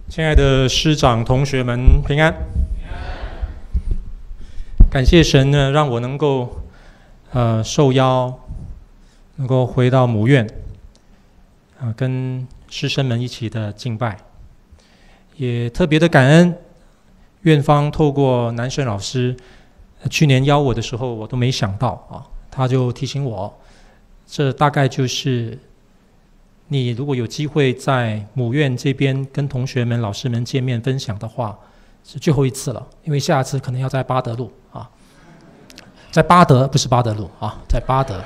亲爱的师长、同学们，平安！感谢神呢，让我能够受邀，能够回到母院，跟师生们一起的敬拜，也特别的感恩院方透过南神老师，去年邀我的时候，我都没想到啊，他就提醒我，这大概就是你如果有机会在母院这边跟同学们、老师们见面分享的话，是最后一次了，因为下次可能要在巴德路啊，在巴德不是巴德路啊，在巴德，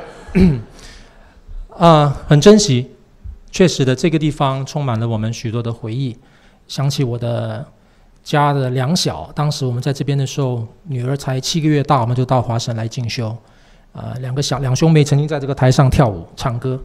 很珍惜，确实的这个地方充满了我们许多的回忆，想起我的家的两小，当时我们在这边的时候，女儿才7个月大，我们就到华神来进修，两兄妹曾经在这个台上跳舞、唱歌，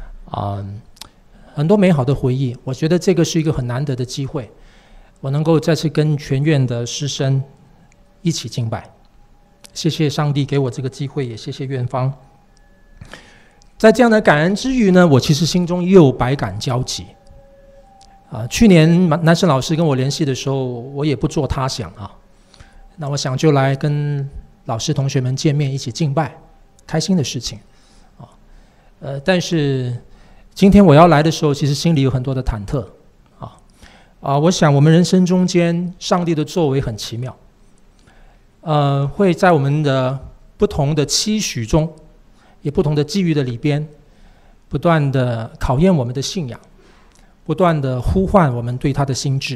很多美好的回忆，我觉得这个是一个很难得的机会，我能够再次跟全院的师生一起敬拜，谢谢上帝给我这个机会，也谢谢院方。在这样的感恩之余呢，我其实心中又百感交集。去年南神老师跟我联系的时候，我也不做他想啊，那我想就来跟老师同学们见面，一起敬拜，开心的事情但是今天我要来的时候，其实心里有很多的忐忑我想我们人生中间，上帝的作为很奇妙，会在我们的不同的期许中，也不同的际遇的里边，不断的考验我们的信仰，不断的呼唤我们对他的心志。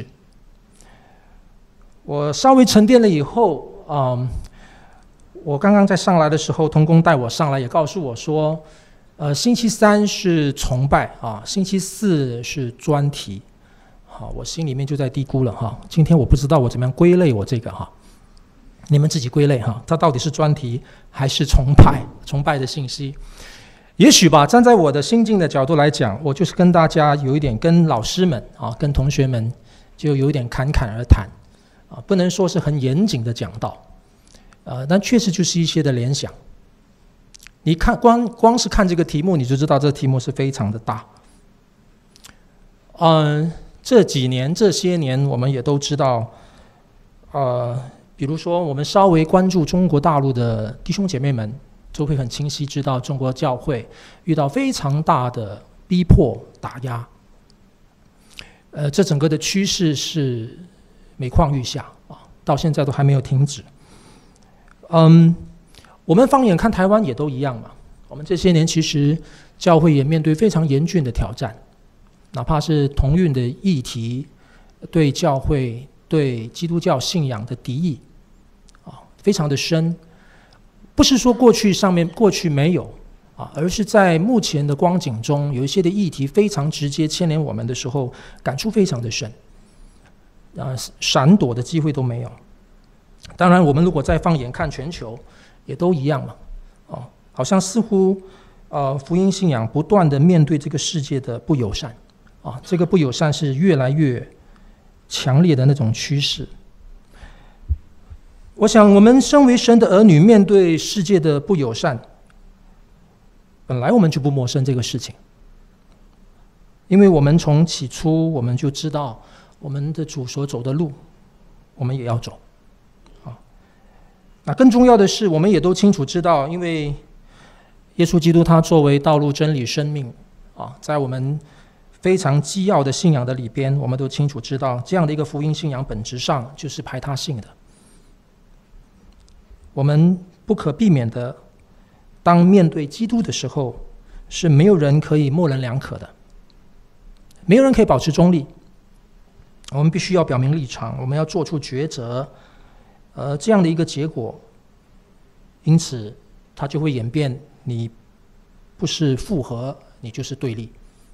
我稍微沉淀了以后，我刚刚在上来的时候，同工带我上来，也告诉我说，星期三是崇拜星期四是专题。好，我心里面就在嘀咕了今天我不知道我怎么样归类我这个你们自己归类它到底是专题还是崇拜的信息？也许吧，站在我的心境的角度来讲，我就是跟大家有一点，跟老师们跟同学们就有一点侃侃而谈不能说是很严谨的讲道但确实就是一些的联想。你看光是看这个题目，你就知道这个题目是非常的大。这些年我们也都知道比如说我们稍微关注中国大陆的弟兄姐妹们，就会很清晰知道中国教会遇到非常大的逼迫打压这整个的趋势是每况愈下到现在都还没有停止。我们放眼看台湾也都一样嘛，我们这些年其实教会也面对非常严峻的挑战，哪怕是同运的议题，对教会、对基督教信仰的敌意非常的深。不是说过去没有而是在目前的光景中，有一些的议题非常直接牵连我们的时候，感触非常的深闪躲的机会都没有。当然我们如果再放眼看全球也都一样嘛好像似乎福音信仰不断的面对这个世界的不友善这个不友善是越来越强烈的那种趋势。我想我们身为神的儿女，面对世界的不友善，本来我们就不陌生这个事情，因为我们从起初我们就知道我们的主所走的路我们也要走那更重要的是，我们也都清楚知道，因为耶稣基督他作为道路、真理、生命在我们非常基要的信仰的里边，我们都清楚知道，这样的一个福音信仰本质上就是排他性的。我们不可避免的，当面对基督的时候，是没有人可以模棱两可的，没有人可以保持中立。我们必须要表明立场，我们要做出抉择。这样的一个结果，因此它就会演变，你不是复合，你就是对立。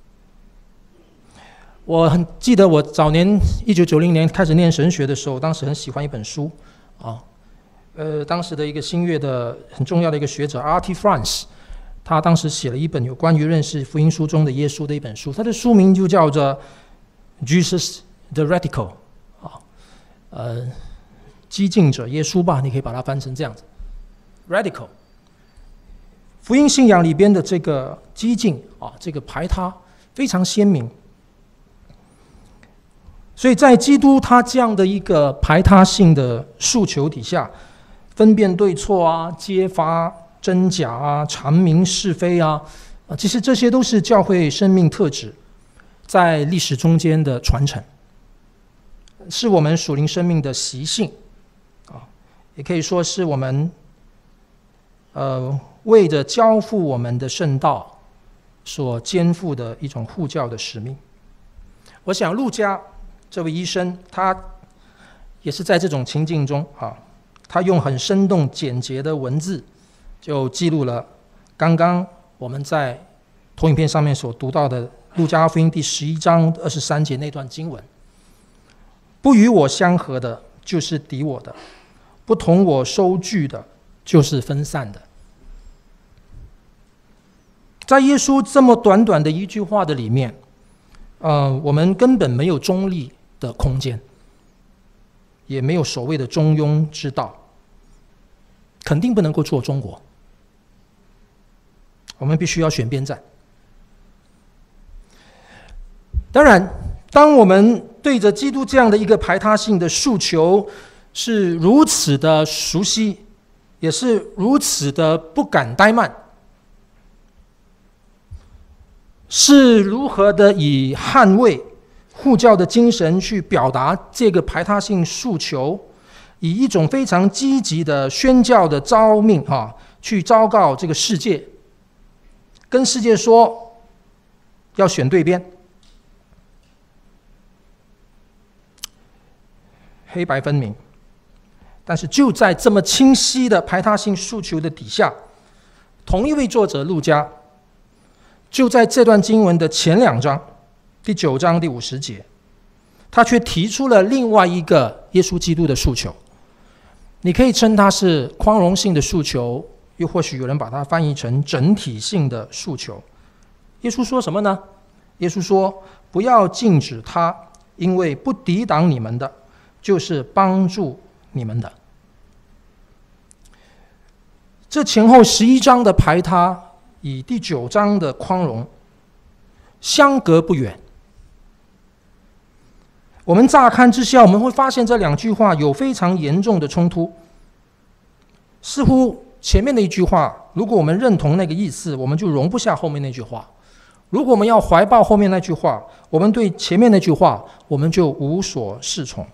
我很记得我早年1990年开始念神学的时候，当时很喜欢一本书当时的一个新约的很重要的一个学者 R.T. France， 他当时写了一本有关于认识福音书中的耶稣的一本书，他的书名就叫做 Jesus the Radical 激进者耶稣吧，你可以把它翻成这样子 Radical。 福音信仰里边的这个激进这个排他非常鲜明。 所以在基督他这样的一个排他性的诉求底下，分辨对错啊，揭发真假啊，阐明是非啊，其实这些都是教会生命特质在历史中间的传承，是我们属灵生命的习性啊，也可以说是我们为着交付我们的圣道所肩负的一种护教的使命。我想路加这位医生，他也是在这种情境中啊，他用很生动简洁的文字，就记录了刚刚我们在投影片上面所读到的路加福音第11章23节那段经文：不与我相合的，就是敌我的；不同我收据的，就是分散的。在耶稣这么短短的一句话的里面，我们根本没有中立的空间，也没有所谓的中庸之道，肯定不能够做中国。我们必须要选边站。当然，当我们对着基督这样的一个排他性的诉求是如此的熟悉，也是如此的不敢怠慢，是如何的以捍卫护教的精神去表达这个排他性诉求，以一种非常积极的宣教的召命去昭告这个世界，跟世界说要选对边，黑白分明。但是就在这么清晰的排他性诉求的底下，同一位作者路加就在这段经文的前2章，第9章第50节，他却提出了另外一个耶稣基督的诉求。你可以称它是宽容性的诉求，又或许有人把它翻译成整体性的诉求。耶稣说什么呢？耶稣说：不要禁止他，因为不抵挡你们的，就是帮助你们的。这前后11章的排他与第9章的宽容相隔不远。我们乍看之下，我们会发现这2句话有非常严重的冲突。似乎前面的一句话，如果我们认同那个意思，我们就容不下后面那句话；如果我们要怀抱后面那句话，我们对前面那句话我们就无所适从。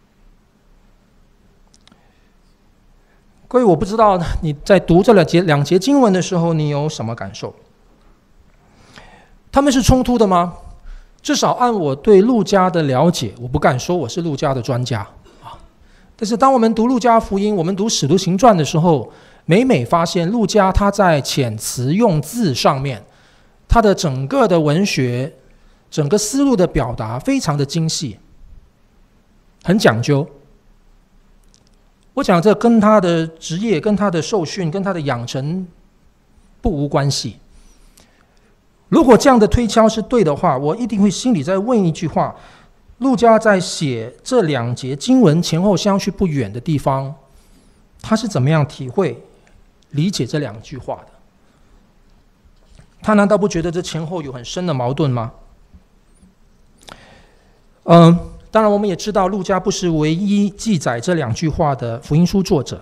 各位，我不知道你在读这两节经文的时候，你有什么感受？他们是冲突的吗？至少按我对路加的了解，我不敢说我是路加的专家啊。但是当我们读路加福音，我们读使徒行传的时候，每发现路加他在遣词用字上面，他的整个的文学、整个思路的表达非常的精细，很讲究。我讲这跟他的职业、跟他的受训、跟他的养成不无关系。如果这样的推敲是对的话，我一定会心里再问一句话：路加在写这2节经文前后相去不远的地方，他是怎么样体会、理解这2句话的？他难道不觉得这前后有很深的矛盾吗？当然我们也知道路加不是唯一记载这2句话的福音书作者。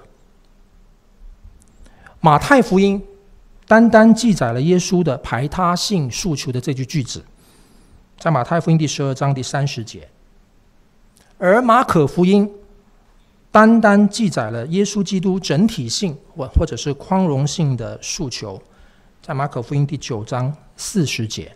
马太福音单单记载了耶稣的排他性诉求的这句句子，在马太福音第12章第30节。而马可福音单单记载了耶稣基督整体性或者是宽容性的诉求，在马可福音第9章40节。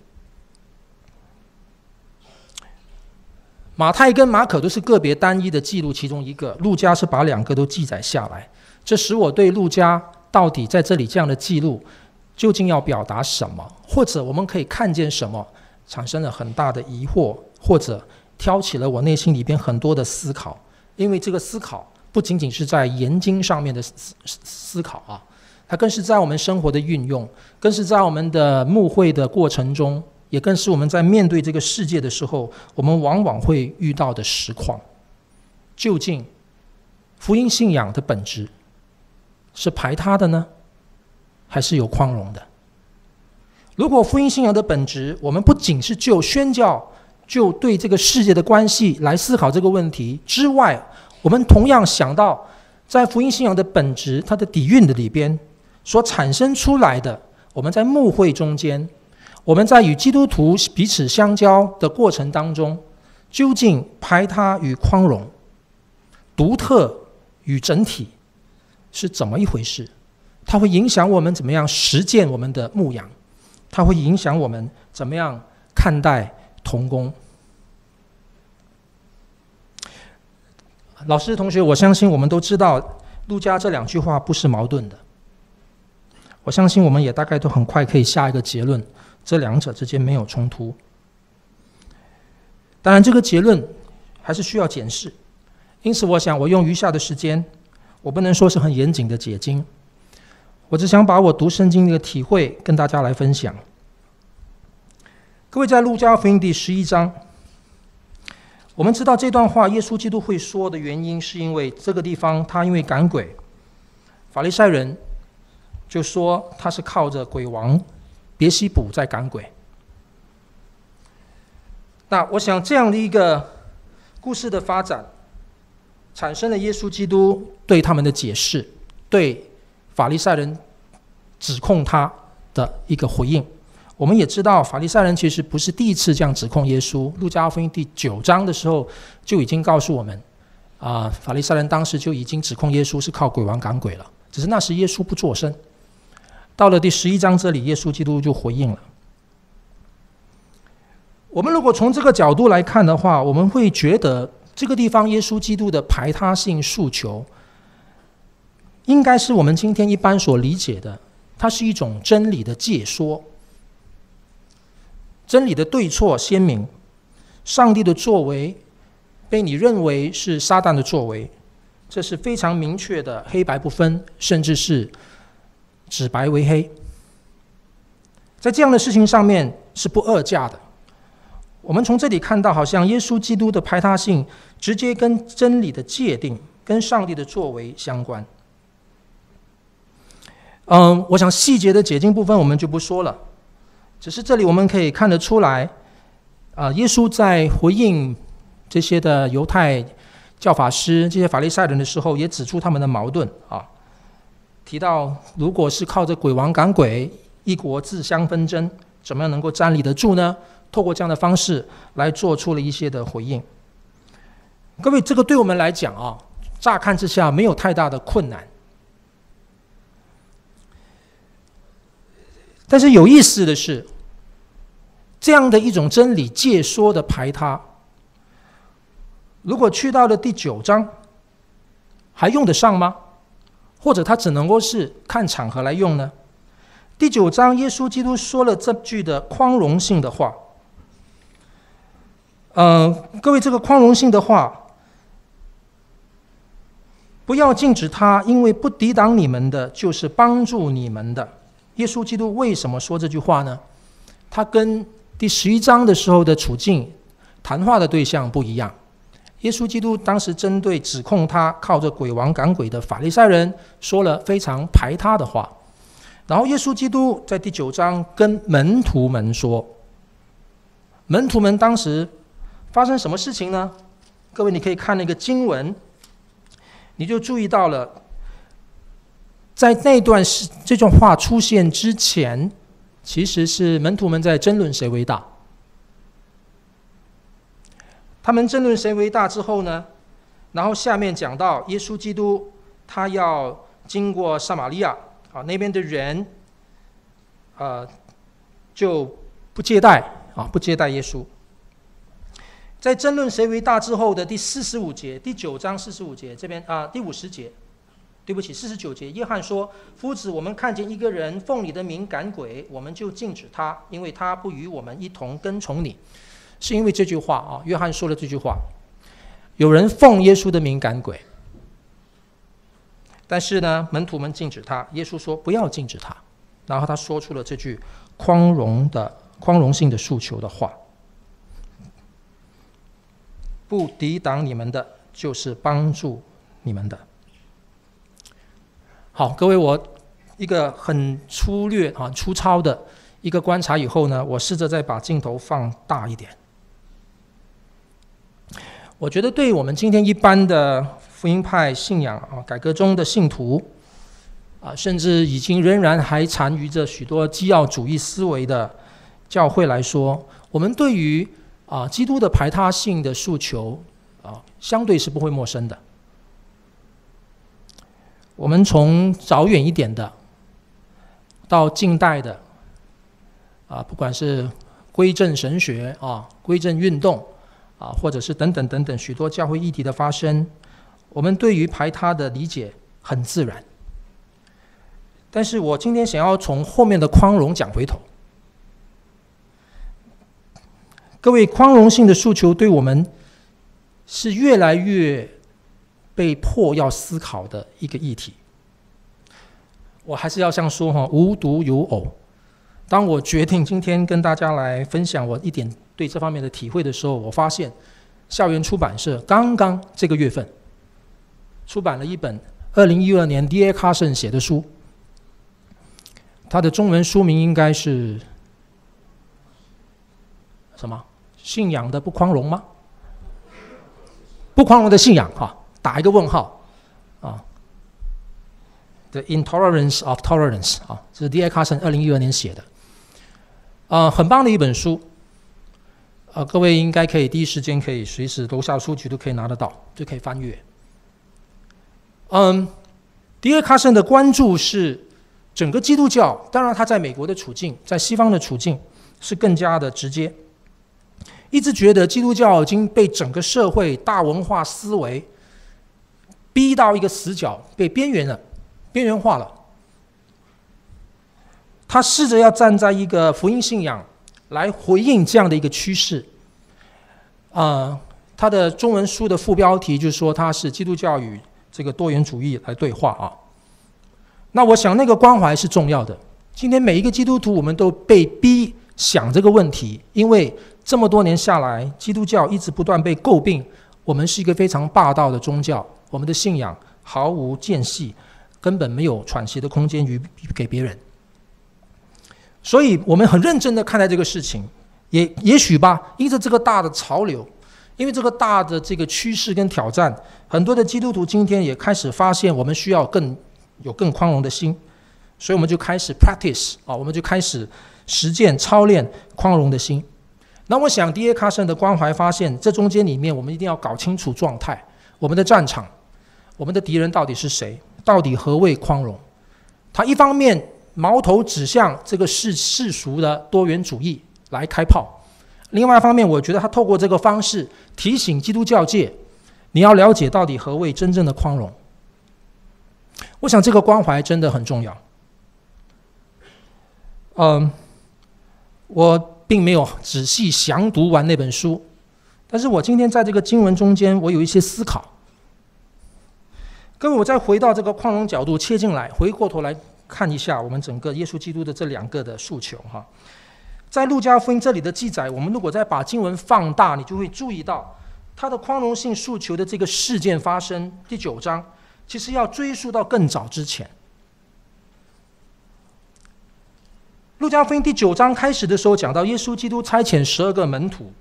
马太跟马可都是个别单一的记录其中一个，路加是把2个都记载下来，这使我对路加到底在这里这样的记录究竟要表达什么，或者我们可以看见什么，产生了很大的疑惑，或者挑起了我内心里边很多的思考。因为这个思考不仅仅是在研经上面的思考啊，它更是在我们生活的运用，更是在我们的牧会的过程中，也更是我们在面对这个世界的时候，我们往往会遇到的实况。究竟福音信仰的本质是排他的呢，还是有宽容的？如果福音信仰的本质，我们不仅是就宣教就对这个世界的关系来思考这个问题之外，我们同样想到，在福音信仰的本质，它的底蕴的里边所产生出来的，我们在牧会中间，我们在与基督徒彼此相交的过程当中，究竟排他与宽容、独特与整体是怎么一回事？它会影响我们怎么样实践我们的牧养，它会影响我们怎么样看待同工。老师同学，我相信我们都知道路加这2句话不是矛盾的，我相信我们也大概都很快可以下一个结论，这2者之间没有冲突。当然这个结论还是需要检视，因此我想我用余下的时间，我不能说是很严谨的解经，我只想把我读圣经的体会跟大家来分享。各位，在路加福音第11章，我们知道这段话耶稣基督会说的原因，是因为这个地方他因为赶鬼，法利赛人就说他是靠着鬼王别西卜在赶鬼。那我想这样的一个故事的发展，产生了耶稣基督对他们的解释，对法利赛人指控他的一个回应。我们也知道法利赛人其实不是第一次这样指控耶稣，路加福音第9章的时候就已经告诉我们，法利赛人当时就已经指控耶稣是靠鬼王赶鬼了，只是那时耶稣不作声。到了第11章这里，耶稣基督就回应了。我们如果从这个角度来看的话，我们会觉得这个地方耶稣基督的排他性诉求，应该是我们今天一般所理解的，它是一种真理的解说，真理的对错鲜明，上帝的作为被你认为是撒旦的作为，这是非常明确的黑白不分，甚至是指白为黑。在这样的事情上面是不二价的。我们从这里看到，好像耶稣基督的排他性直接跟真理的界定、跟上帝的作为相关。我想细节的解经部分我们就不说了，只是这里我们可以看得出来，耶稣在回应这些的犹太教法师、这些法利赛人的时候，也指出他们的矛盾提到如果是靠着鬼王赶鬼，一国自相纷争，怎么样能够站立得住呢？透过这样的方式来做出了一些的回应。各位，这个对我们来讲乍看之下没有太大的困难，但是有意思的是，这样的一种真理解说的排他，如果去到了第9章，还用得上吗？或者它只能够是看场合来用呢？第9章，耶稣基督说了这句的宽容性的话。各位，这个宽容性的话，不要禁止他，因为不抵挡你们的，就是帮助你们的。耶稣基督为什么说这句话呢？他跟第11章的时候的处境、谈话的对象不一样。耶稣基督当时针对指控他靠着鬼王赶鬼的法利赛人，说了非常排他的话。然后耶稣基督在第9章跟门徒们说，门徒们当时发生什么事情呢？各位，你可以看那个经文，你就注意到了，在那段这种话出现之前，其实是门徒们在争论谁为大。他们争论谁为大之后呢，然后下面讲到耶稣基督他要经过撒玛利亚那边的人就不接待耶稣。在争论谁为大之后的第45节，第9章45节这边第50节，对不起，49节，约翰说：“夫子，我们看见一个人奉你的名赶鬼，我们就禁止他，因为他不与我们一同跟从你。”是因为这句话约翰说了这句话，有人奉耶稣的名赶鬼，但是呢，门徒们禁止他，耶稣说不要禁止他，然后他说出了这句宽容性的诉求的话。不抵挡你们的，就是帮助你们的。好，各位，我一个很粗略粗糙的一个观察以后呢，我试着再把镜头放大一点。 我觉得对于我们今天一般的福音派信仰改革中的信徒甚至已经仍然还残余着许多基要主义思维的教会来说，我们对于基督的排他性的诉求相对是不会陌生的。我们从早远一点的到近代的不管是归正神学归正运动或者是等等等等许多教会议题的发生，我们对于排他的理解很自然。但是我今天想要从后面的宽容讲回头。各位，宽容性的诉求对我们是越来越被迫要思考的一个议题。我还是要像说无独有偶，当我决定今天跟大家来分享我一点对这方面的体会的时候，我发现校园出版社刚刚这个月份出版了一本2012年 D.A. Carson 写的书，它的中文书名应该是什么？信仰的不宽容吗？不宽容的信仰打一个问号The Intolerance of Tolerance 这是 D.A. Carson 2012年写的很棒的一本书各位应该可以第一时间可以随时楼下书局都可以拿得到，就可以翻阅。D.A. Carson 的关注是整个基督教，当然他在美国的处境，在西方的处境是更加的直接，一直觉得基督教已经被整个社会大文化思维逼到一个死角，被边缘化了。他试着要站在一个福音信仰来回应这样的一个趋势他的中文书的副标题就是说他是基督教与这个多元主义来对话那我想那个关怀是重要的。今天每一个基督徒我们都被逼想这个问题，因为这么多年下来，基督教一直不断被诟病，我们是一个非常霸道的宗教，我们的信仰毫无间隙，根本没有喘息的空间给别人。所以我们很认真的看待这个事情，也许吧，因着这个大的潮流，因为这个大的这个趋势跟挑战，很多的基督徒今天也开始发现我们需要有更宽容的心，所以我们就开始 practice 我们就开始实践操练宽容的心。那我想 D.A. Carson 的关怀发现，这中间里面我们一定要搞清楚状态，我们的战场，我们的敌人到底是谁，到底何谓宽容。他一方面矛头指向这个世俗的多元主义来开炮，另外一方面我觉得他透过这个方式提醒基督教界，你要了解到底何谓真正的宽容。我想这个关怀真的很重要。我并没有仔细详读完那本书，但是我今天在这个经文中间我有一些思考。各位，我再回到这个宽容角度切进来，回过头来看一下我们整个耶稣基督的这两个的诉求在路加福音这里的记载，我们如果再把经文放大，你就会注意到他的宽容性诉求的这个事件发生第9章，其实要追溯到更早之前。路加福音第9章开始的时候讲到耶稣基督差遣12个门徒，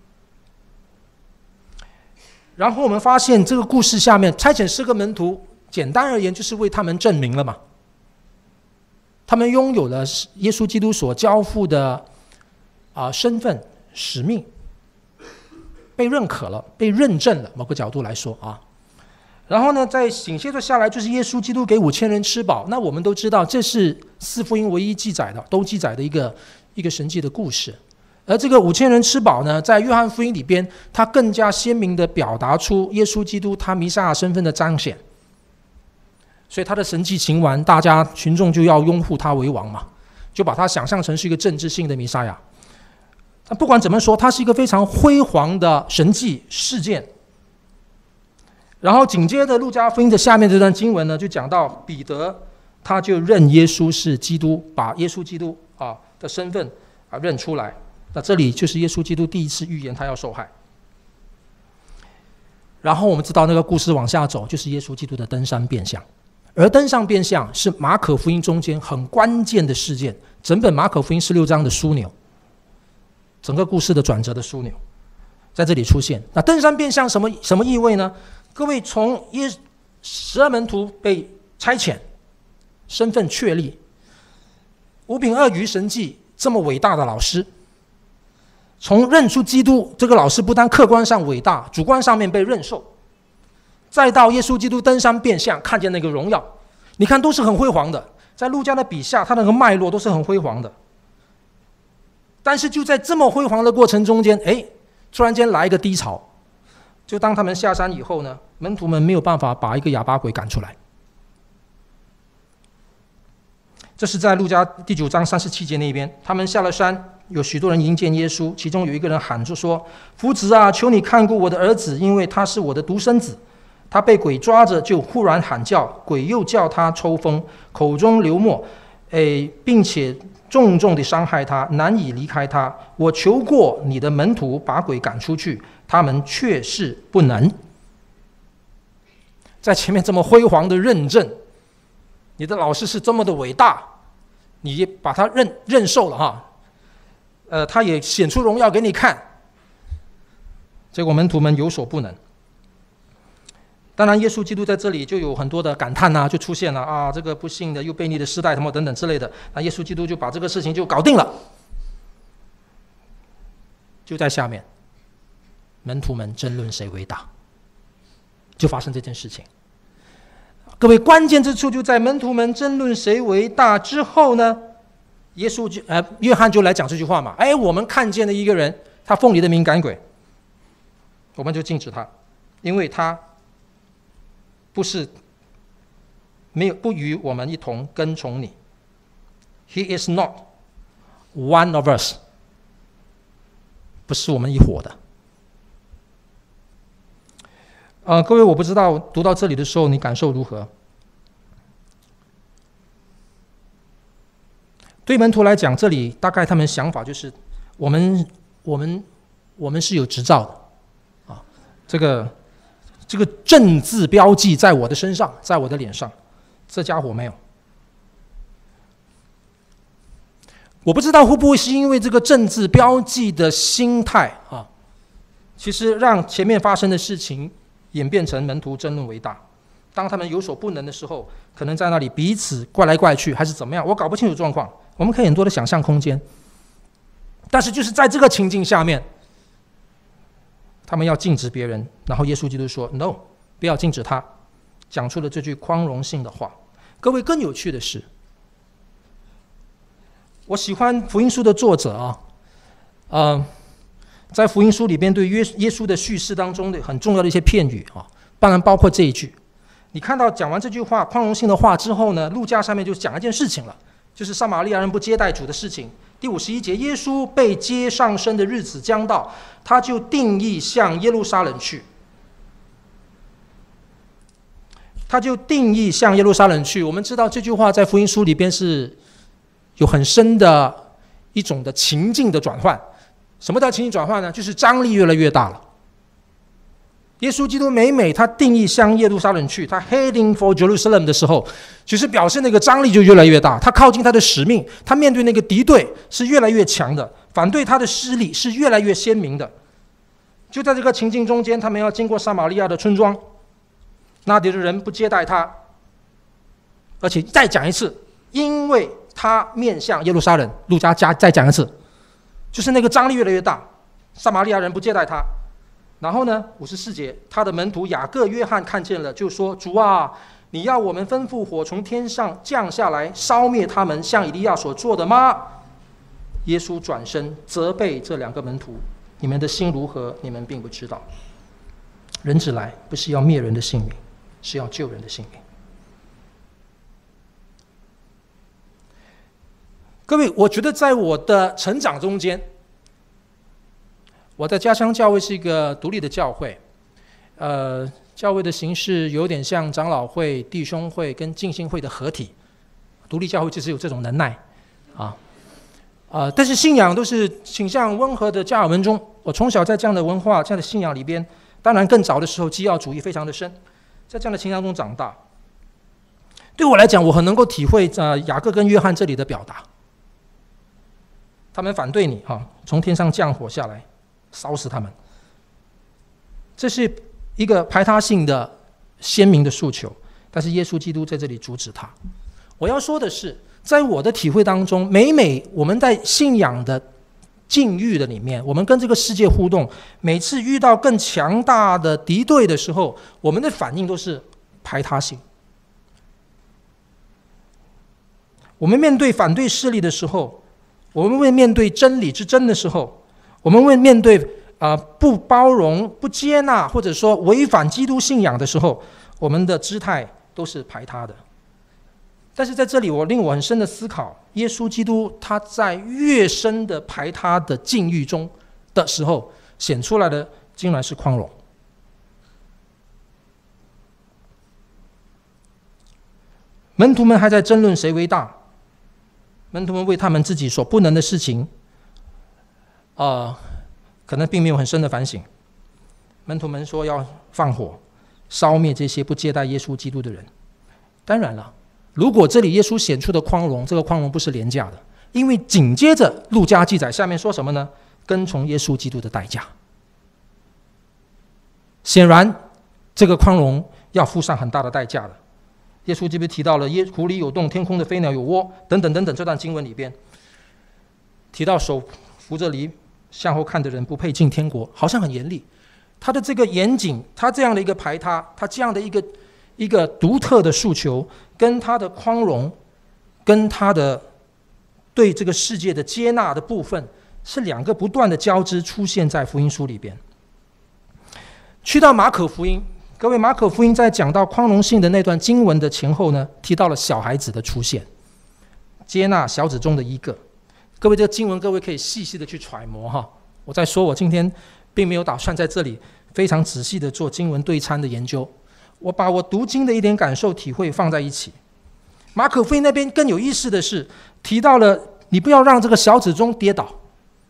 然后我们发现这个故事下面差遣12个门徒，简单而言就是为他们证明了嘛，他们拥有了耶稣基督所交付的身份使命，被认可了，被认证了，某个角度来说然后呢，再紧接着下来就是耶稣基督给5000人吃饱。那我们都知道，这是4福音唯一记载的，都记载的一个神迹的故事。而这个5000人吃饱呢，在约翰福音里边，它更加鲜明地表达出耶稣基督他弥赛亚身份的彰显。所以他的神迹行完，大家群众就要拥护他为王嘛，就把他想象成是一个政治性的弥赛亚。但不管怎么说，它是一个非常辉煌的神迹事件。然后紧接着路加福音的下面这段经文呢，就讲到彼得他就认耶稣是基督，把耶稣基督的身份认出来。那这里就是耶稣基督第一次预言他要受害。然后我们知道那个故事往下走，就是耶稣基督的登山变相。而登上变相是马可福音中间很关键的事件，整本马可福音16章的枢纽，整个故事的转折的枢纽。 在这里出现。那登山变像什么意味呢？各位，从12门徒被差遣，身份确立，5饼2鱼神迹这么伟大的老师，从认出基督这个老师不但客观上伟大，主观上面被认受，再到耶稣基督登山变像，看见那个荣耀，你看都是很辉煌的。在路加的笔下，他那个脉络都是很辉煌的。但是就在这么辉煌的过程中间，突然间来一个低潮。就当他们下山以后呢，门徒们没有办法把一个哑巴鬼赶出来。这是在路加第9章37节那边，他们下了山，有许多人迎见耶稣，其中有一个人喊着说：“夫子啊，求你看顾我的儿子，因为他是我的独生子。他被鬼抓着，就忽然喊叫，鬼又叫他抽风，口中流沫，并且重重地伤害他，难以离开他。我求过你的门徒把鬼赶出去，他们却是不能。”在前面这么辉煌的认证，你的老师是这么的伟大，你把他认受了哈，他也显出荣耀给你看，结果门徒们有所不能。当然，耶稣基督在这里就有很多的感叹就出现了这个不幸的又悖逆的世代什么等等之类的。那耶稣基督就把这个事情就搞定了。就在下面，门徒们争论谁为大，就发生这件事情。各位，关键之处就在门徒们争论谁为大之后呢，约翰就来讲这句话嘛。我们看见了一个人，他奉你的名赶鬼，我们就禁止他，因为他不与我们一同跟从你。He is not one of us， 不是我们一伙的。各位，我不知道读到这里的时候你感受如何？对门徒来讲，这里大概他们想法就是，我们是有执照的这个正字标记在我的身上，在我的脸上，这家伙没有。我不知道会不会是因为这个正字标记的心态其实让前面发生的事情演变成门徒争论为大。当他们有所不能的时候，可能在那里彼此怪来怪去，还是怎么样，我搞不清楚状况。我们可以很多的想象空间，但是就是在这个情境下面，他们要禁止别人，然后耶稣基督说 ：“No， 不要禁止他。”讲出了这句宽容性的话。各位，更有趣的是，我喜欢福音书的作者在福音书里边对耶稣的叙事当中的很重要的一些片语当然包括这一句。你看到讲完这句话宽容性的话之后呢，路加上面就讲一件事情了，就是撒玛利亚人不接待主的事情。第51节，耶稣被接上升的日子将到，他就定义向耶路撒冷去。我们知道这句话在福音书里边是有很深的一种的情境的转换。什么叫情境转换呢？就是张力越来越大了。耶稣基督每他定义向耶路撒冷去，他 heading for Jerusalem 的时候，其实表示那个张力就越来越大，他靠近他的使命，他面对那个敌对是越来越强的，反对他的势力是越来越鲜明的。就在这个情境中间，他们要经过撒玛利亚的村庄，那里的人不接待他，而且再讲一次，因为他面向耶路撒冷。路加再讲一次，就是那个张力越来越大，撒玛利亚人不接待他。然后呢，54节，他的门徒雅各、约翰看见了，就说：“主啊，你要我们吩咐火从天上降下来，烧灭他们，像以利亚所做的吗？”耶稣转身责备这2个门徒：“你们的心如何？你们并不知道。人子来，不是要灭人的性命，是要救人的性命。”各位，我觉得在我的成长中间，我的家乡教会是一个独立的教会，教会的形式有点像长老会、弟兄会跟浸信会的合体。独立教会就是有这种能耐但是信仰都是倾向温和的加尔文中。我从小在这样的文化、这样的信仰里边，当然更早的时候基要主义非常的深，在这样的情况中长大。对我来讲，我很能够体会雅各跟约翰这里的表达。他们反对你从天上降火下来烧死他们， 这是一个排他性的鲜明的诉求，但是耶稣基督在这里阻止他。我要说的是，在我的体会当中，每我们在信仰的境遇的里面，我们跟这个世界互动，每次遇到更强大的敌对的时候，我们的反应都是排他性。我们面对反对势力的时候，我们会面对真理之争的时候，我们会面对不包容、不接纳，或者说违反基督信仰的时候，我们的姿态都是排他的。但是在这里，令我很深的思考，耶稣基督他在越深的排他的境遇中的时候，显出来的竟然是宽容。门徒们还在争论谁为大，门徒们为他们自己所不能的事情，可能并没有很深的反省。门徒们说要放火烧灭这些不接待耶稣基督的人。当然了，如果这里耶稣显出的宽容，这个宽容不是廉价的，因为紧接着路加记载下面说什么呢？跟从耶稣基督的代价。显然这个宽容要付上很大的代价的。耶稣基督提到了湖里有洞，天空的飞鸟有窝，等等等等，这段经文里边提到手扶着犁向后看的人不配进天国，好像很严厉。他的这个严谨，他这样的一个排他，他这样的一个独特的诉求，跟他的宽容，跟他的对这个世界的接纳的部分，是两个不断的交织出现在福音书里边。去到马可福音，各位，马可福音在讲到宽容性的那段经文的前后呢，提到了小孩子的出现，接纳小子中的一个。各位，这个经文各位可以细细的去揣摩哈。我在说，我今天并没有打算在这里非常仔细的做经文对参的研究，我把我读经的一点感受体会放在一起。马可福音那边更有意思的是，提到了你不要让这个小子中跌倒。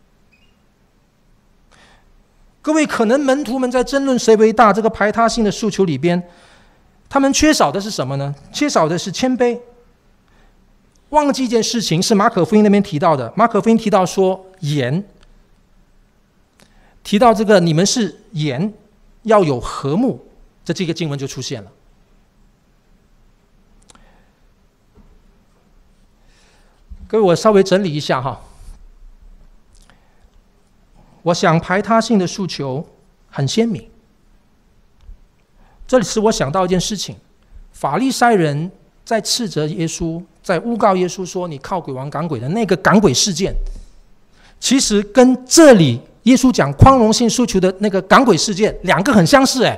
各位，可能门徒们在争论谁为大这个排他性的诉求里边，他们缺少的是什么呢？缺少的是谦卑。忘记一件事情，是马可福音那边提到的。马可福音提到说盐，提到这个你们是盐，要有和睦，这个经文就出现了。各位，我稍微整理一下哈。我想排他性的诉求很鲜明。这里使我想到一件事情，法利赛人在斥责耶稣，在诬告耶稣说你靠鬼王赶鬼的那个赶鬼事件，其实跟这里耶稣讲宽容性诉求的那个赶鬼事件两个很相似。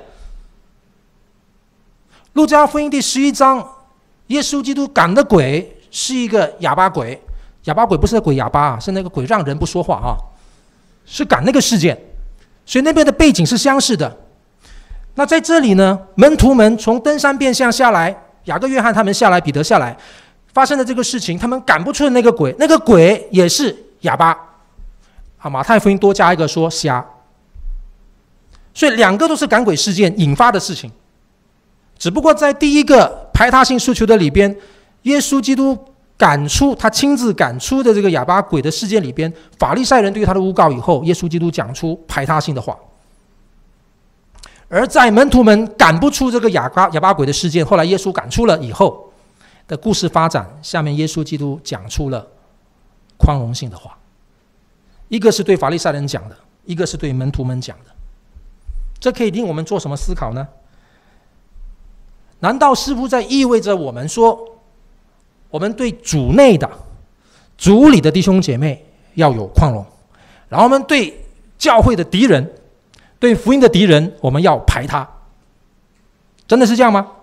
路加福音第11章，耶稣基督赶的鬼是一个哑巴鬼，哑巴鬼不是鬼哑巴，是那个鬼让人不说话啊，是赶那个事件，所以那边的背景是相似的。那在这里呢，门徒们从登山变相下来，雅各约翰他们下来，彼得下来，发生的这个事情，他们赶不出那个鬼，那个鬼也是哑巴马太福音多加一个说瞎，所以两个都是赶鬼事件引发的事情。只不过在第一个排他性诉求的里边，耶稣基督他亲自赶出的这个哑巴鬼的事件里边，法利赛人对他的诬告以后，耶稣基督讲出排他性的话。而在门徒们赶不出这个哑巴鬼的事件，后来耶稣赶出了以后的故事发展，下面耶稣基督讲出了宽容性的话，一个是对法利赛人讲的，一个是对门徒们讲的。这可以令我们做什么思考呢？难道似乎在意味着我们说，我们对主内的、主里的弟兄姐妹要有宽容，然后我们对教会的敌人、对福音的敌人，我们要排他？真的是这样吗？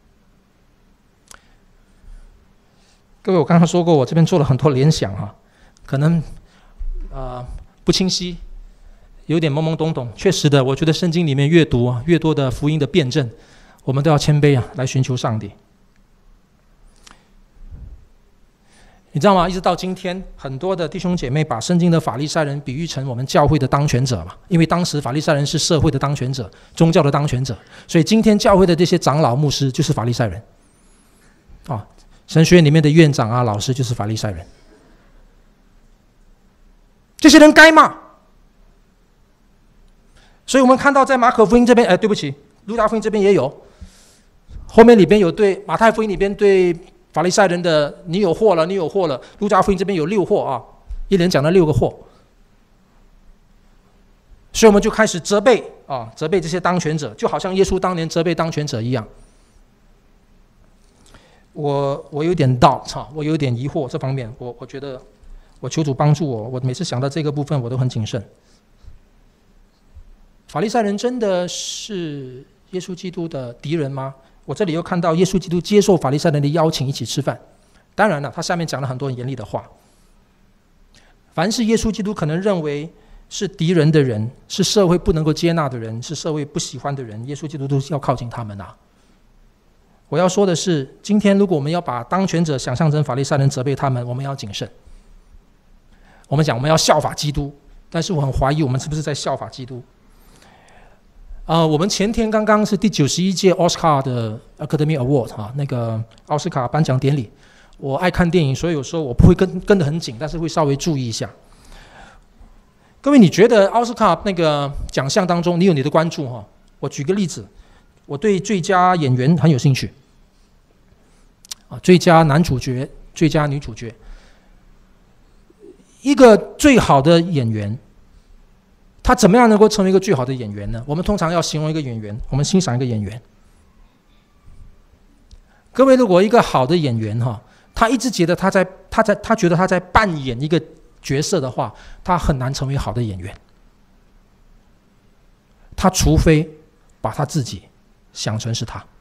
各位，我刚刚说过，我这边做了很多联想哈，可能不清晰，有点懵懵懂懂。确实的，我觉得圣经里面越读越多的福音的辩证，我们都要谦卑来寻求上帝。你知道吗？一直到今天，很多的弟兄姐妹把圣经的法利赛人比喻成我们教会的当权者嘛，因为当时法利赛人是社会的当权者，宗教的当权者，所以今天教会的这些长老牧师就是法利赛人神学院里面的院长老师就是法利赛人。这些人该骂， 所以我们看到在马可福音这边，对不起，路加福音这边也有，后面里边有对马太福音里边对法利赛人的你有祸了，你有祸了。路加福音这边有6祸啊，一连讲了6个祸。所以我们就开始责备这些当权者，就好像耶稣当年责备当权者一样。我有点doubt，我有点疑惑这方面，我觉得我求主帮助我，我每次想到这个部分我都很谨慎。法利赛人真的是耶稣基督的敌人吗？我这里又看到耶稣基督接受法利赛人的邀请一起吃饭，当然了，他下面讲了很多很严厉的话。凡是耶稣基督可能认为是敌人的人，是社会不能够接纳的人，是社会不喜欢的人，耶稣基督都要靠近他们啊。我要说的是，今天如果我们要把当权者想象成法利赛人责备他们，我们要谨慎。我们讲我们要效法基督，但是我很怀疑我们是不是在效法基督。我们前天刚刚是第91届奥斯卡的 Academy Award 那个奥斯卡颁奖典礼。我爱看电影，所以有时候我不会跟得很紧，但是会稍微注意一下。各位，你觉得奥斯卡那个奖项当中，你有你的关注哈？我举个例子，我对最佳演员很有兴趣。最佳男主角、最佳女主角，一个最好的演员，他怎么样能够成为一个最好的演员呢？我们通常要形容一个演员，我们欣赏一个演员。各位，如果一个好的演员他一直觉得他觉得他在扮演一个角色的话，他很难成为好的演员。他除非把他自己想成是他。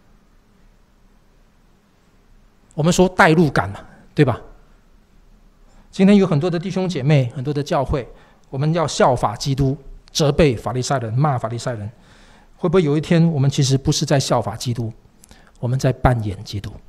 我们说代入感嘛，对吧？今天有很多的弟兄姐妹，很多的教会，我们要效法基督，责备法利赛人，骂法利赛人。会不会有一天，我们其实不是在效法基督，我们在扮演基督？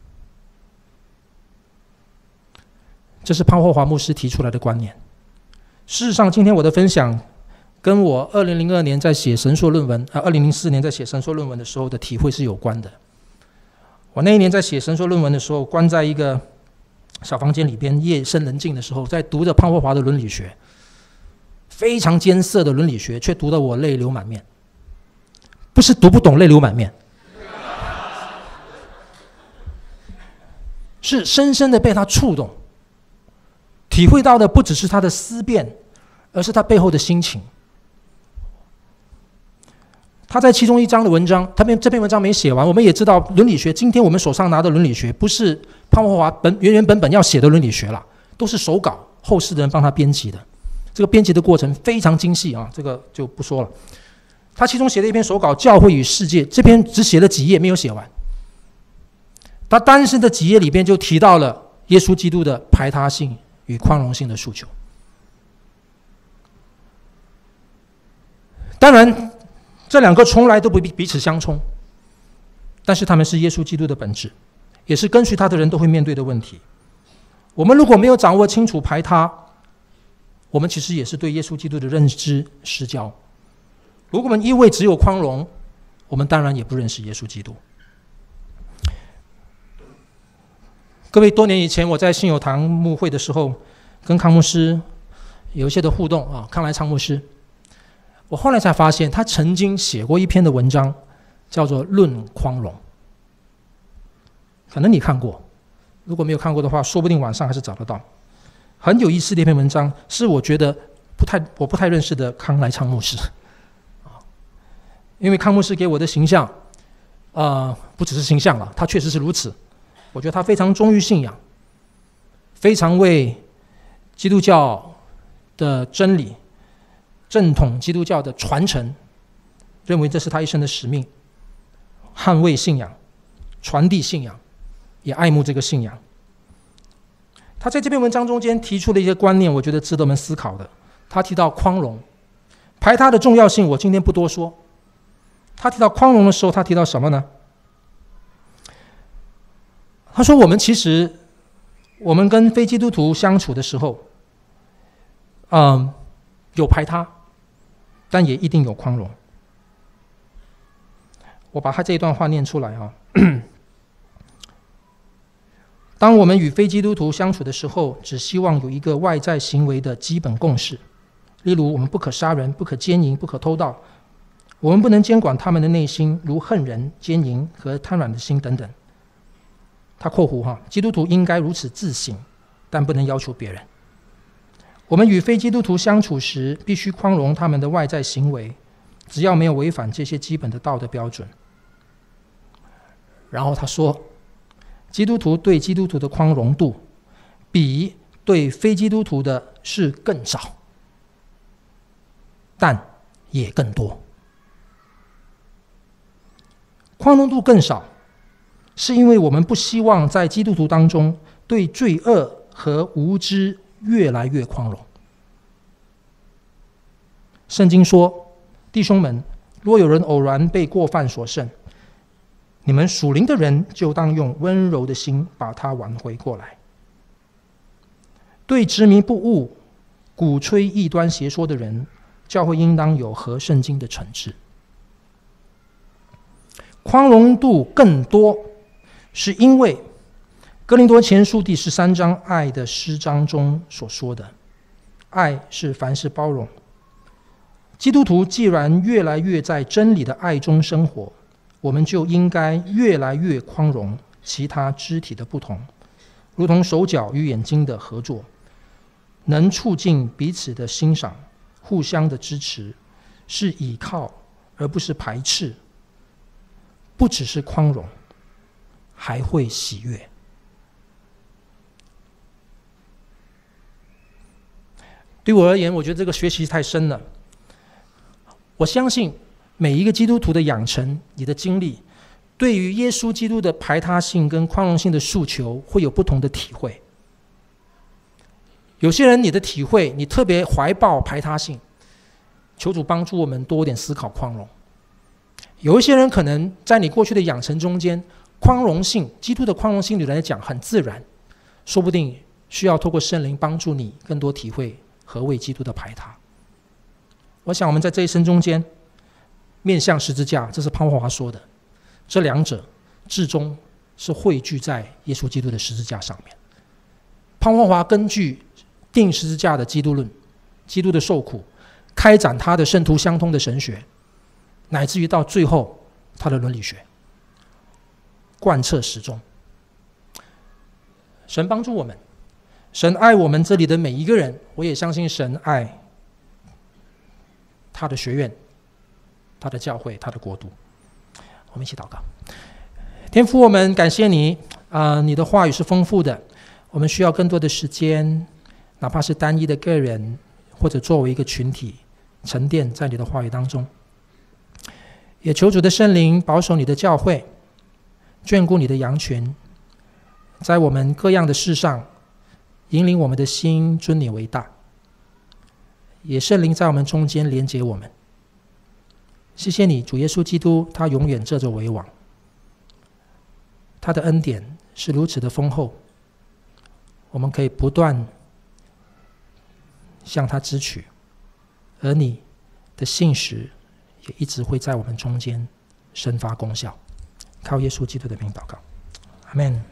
这是潘霍华牧师提出来的观念。事实上，今天我的分享跟我2002年在写神硕论文，2004年在写神硕论文的时候的体会是有关的。我那一年在写神硕论文的时候，关在一个小房间里边，夜深人静的时候，在读着潘霍华的伦理学，非常艰涩的伦理学，却读得我泪流满面。不是读不懂泪流满面，是深深的被他触动，体会到的不只是他的思辨，而是他背后的心情。他在其中一章的文章，这篇文章没写完。我们也知道伦理学，今天我们手上拿的伦理学，不是潘霍华原本要写的伦理学了，都是手稿，后世的人帮他编辑的。这个编辑的过程非常精细啊，这个就不说了。他其中写了一篇手稿《教会与世界》，这篇只写了几页，没有写完。他单身的几页里边就提到了耶稣基督的排他性与宽容性的诉求。当然，这两个从来都不彼此相冲，但是他们是耶稣基督的本质，也是跟随他的人都会面对的问题。我们如果没有掌握清楚排他，我们其实也是对耶稣基督的认知失焦。如果我们一味只有宽容，我们当然也不认识耶稣基督。各位，多年以前我在信友堂牧会的时候，跟康牧师有一些的互动啊，康来昌牧师。我后来才发现，他曾经写过一篇的文章，叫做《论宽容》，可能你看过，如果没有看过的话，说不定网上还是找得到。很有意思的一篇文章，是我觉得我不太认识的康来昌牧师，因为康牧师给我的形象，不只是形象了，他确实是如此。我觉得他非常忠于信仰，非常为基督教的真理、正统基督教的传承，认为这是他一生的使命，捍卫信仰，传递信仰，也爱慕这个信仰。他在这篇文章中间提出了一些观念，我觉得值得我们思考的。他提到宽容，排他的重要性，我今天不多说。他提到宽容的时候，他提到什么呢？他说我们跟非基督徒相处的时候，有排他，但也一定有宽容。我把他这一段话念出来啊。当我们与非基督徒相处的时候，只希望有一个外在行为的基本共识，例如我们不可杀人、不可奸淫、不可偷盗， 我们不能监管他们的内心，如恨人、奸淫和贪婪的心等等。他括弧基督徒应该如此自省，但不能要求别人。我们与非基督徒相处时，必须宽容他们的外在行为，只要没有违反这些基本的道德标准。然后他说，基督徒对基督徒的宽容度比对非基督徒的是更少，但也更多。宽容度更少，是因为我们不希望在基督徒当中对罪恶和无知越来越宽容。圣经说，弟兄们，若有人偶然被过犯所胜，你们属灵的人就当用温柔的心把他挽回过来。对执迷不悟、鼓吹异端邪说的人，教会应当有合圣经的惩治。宽容度更多，是因为哥林多前书第13章爱的诗章中所说的，爱是凡事包容。基督徒既然越来越在真理的爱中生活，我们就应该越来越宽容其他肢体的不同，如同手脚与眼睛的合作，能促进彼此的欣赏，互相的支持，是依靠而不是排斥，不只是宽容，还会喜悦。对我而言，我觉得这个学习太深了。我相信每一个基督徒的养成，你的经历，对于耶稣基督的排他性跟宽容性的诉求会有不同的体会。有些人你的体会，你特别怀抱排他性，求主帮助我们多一点思考宽容。有一些人可能在你过去的养成中间，宽容性，基督的宽容性对你来讲很自然，说不定需要透过圣灵帮助你更多体会何谓基督的排他。我想我们在这一生中间，面向十字架，这是潘霍华说的，这两者至终是汇聚在耶稣基督的十字架上面。潘霍华根据定十字架的基督论，基督的受苦，开展他的圣徒相通的神学，乃至于到最后他的伦理学，贯彻始终。神帮助我们，神爱我们这里的每一个人，我也相信神爱他的学院、他的教会、他的国度。我们一起祷告。天父，我们感谢你，你的话语是丰富的，我们需要更多的时间，哪怕是单一的个人，或者作为一个群体，沉淀在你的话语当中。也求主的圣灵保守你的教会，眷顾你的羊群，在我们各样的事上引领我们的心尊你为大。也圣灵在我们中间连结我们。谢谢你，主耶稣基督，他永远这着为王，他的恩典是如此的丰厚，我们可以不断向他支取，而你的信实也一直会在我们中间生发功效。靠耶稣基督的名祷告，阿们。